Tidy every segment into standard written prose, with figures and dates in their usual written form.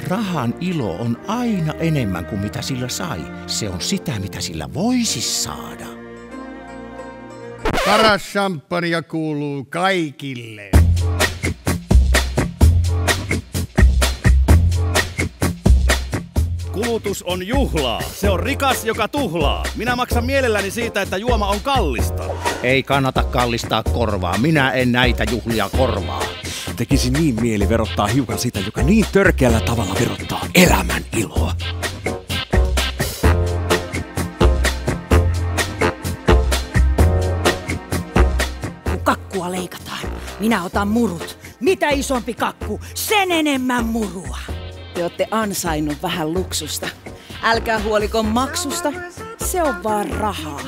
Rahan ilo on aina enemmän kuin mitä sillä sai. Se on sitä, mitä sillä voisi saada. Paras champagne kuuluu kaikille. Kulutus on juhlaa. Se on rikas, joka tuhlaa. Minä maksan mielelläni siitä, että juoma on kallista. Ei kannata kallistaa korvaa. Minä en näitä juhlia korvaa. Tekisi niin mieli verottaa hiukan sitä, joka niin törkeällä tavalla verottaa elämän iloa. Kun kakkua leikataan, minä otan murut. Mitä isompi kakku, sen enemmän murua. Te olette ansainnut vähän luksusta. Älkää huoliko maksusta, se on vaan rahaa.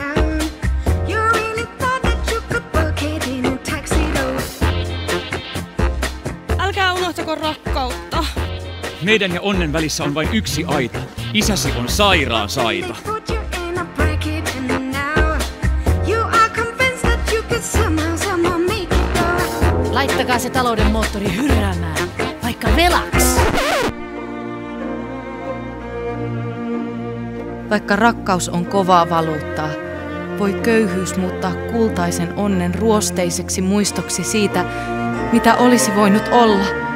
Älkää unohtako rakkautta. Meidän ja Onnen välissä on vain yksi aita. Isäsi on sairaan saita. Laittakaa se talouden moottori hyrräämään, vaikka velaksi. Vaikka rakkaus on kovaa valuuttaa, voi köyhyys muuttaa kultaisen onnen ruosteiseksi muistoksi siitä, mitä olisi voinut olla.